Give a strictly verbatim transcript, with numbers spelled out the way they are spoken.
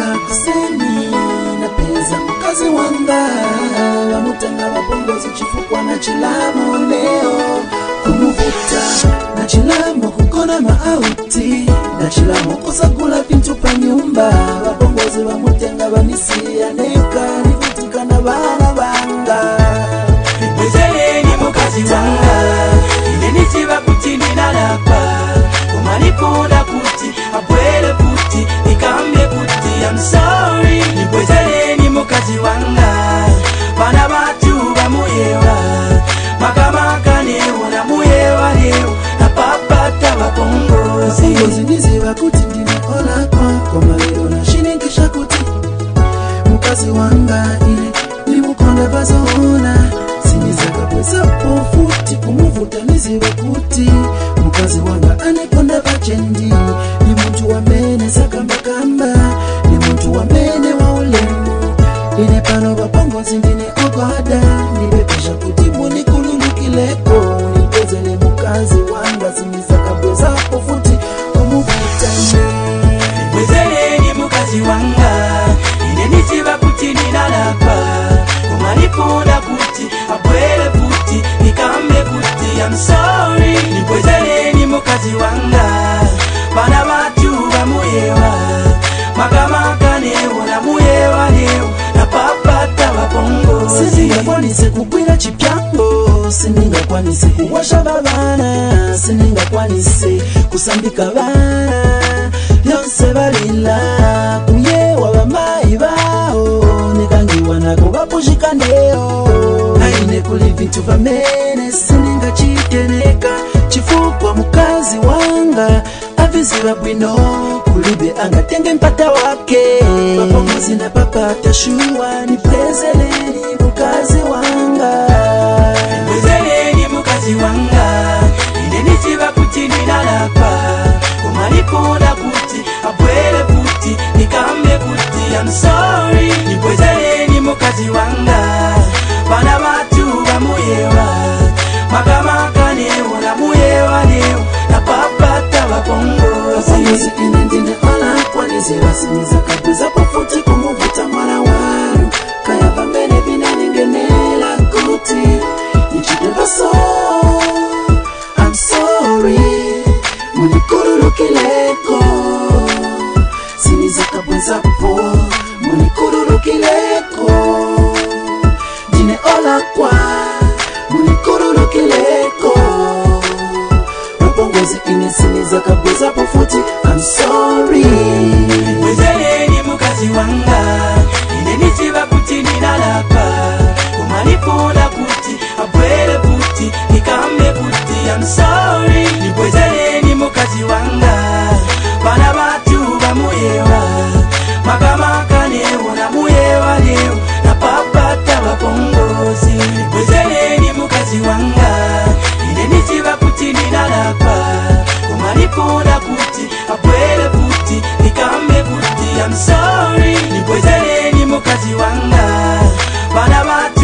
kuseni na pesa mkazi wanga wamutenga wabongozi chifukwa na chilamu leo kumuvuta na chilamu kukona maauti na chilamu kusagula vintu pa nyumba wabongozi wamutenga wanisia neka nivutika na bana banga Mwezeleni mukazi wanga Indenichiba kuti ninalapa Kumanipunda kuti Abwele kuti Nikambe kuti I'm sorry Mwezeleni mukazi wanga Bana batu bamuyewa Makamaka newo na muyewa leo Na papata wapongozi Wapongozi niziwa kuti ndine ola kwa Kwa malero na shinikisha kuti Mukazi wanga ile Limukonda bazoona Sinizaka pweza pofuti Kumuvuta niziwa kuti Mukazi wanga anikonda bachendi Ni muntu wa mene sakamba kamba Ni muntu wa mene wa ulemu Ine pano wapongozi ndine ogada Nibekisha kuti muni kululukileko Nipezele mukazi wanga Sinizaka pweza pofuti Kumuvuta Mwezeleni mukazi wanga Indenichiba kuti ninalapa Kumanipunda kuti Abwele kuti Nikambe kuti I'm sorry Mwezeleni mukazi wanga Bana batu bamuyewa Makamaka newo na muyewa leo Na papata wapongozi Sininga kwanise kugwira chipyango Sininga kwanise kuwasha babana Sininga kwanise kusambika bana Yonse balila kuyewa bamayi bao Nekangiwa nako bapushika ndeo Aine kuli vintu vamene Sininga chiteneka Chifukwa mukazi wanga Aviziwa bwino Kulibe anga tenge mpata wake Wapongozi na papata shuwa Nipezeleni mukazi wanga Mwezeleni mukazi wanga Indenichiba kuti ninalapa Kumanipunda kuti Abwele kuti Nikambe kuti I'm sorry Mwezeleni mukazi wanga Bana batu bamuyewa Makamaka newo na muyewa leo Na papata wapongozi Wapongozi ine ndine ola kwaniziwa Sinizaka pweza pofuti kumuvuta mwana wanu Kaya pambene bina ningenela kuti Nichite baso I'm sorry Munikururukileko Sinizaka pweza po Munikururukileko Dine ola kwa Munikururukileko Wapongozi ine sinizaka pweza pofuti I'm sorry Mwezeleni mukazi wanga Indenichiba kuti ninalapa Kumanipunda kuti Abwele kuti Nikambe kuti I'm sorry Mwezeleni mukazi wanga Bana batu bamuyewa Makamaka newo na muyewa leo Na papata wapongozi Mwezeleni mukazi wanga Indenichiba kuti ninalapa Kumanipunda kuti Abwele kuti Nikambe kuti I'm sorry Mwezeleni mukazi wanga Bana batu